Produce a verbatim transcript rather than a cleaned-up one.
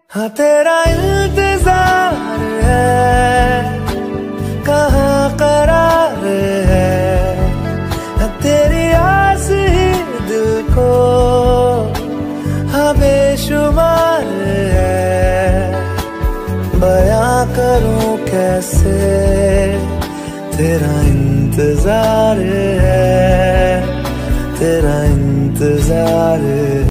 हाँ तेरा इंतजार है, कहाँ करार है, हाँ तेरी आस ही दिल को हाँ बेशुमार है। बयां करूं कैसे तेरा इंतजार है, तेरा इंतजार है।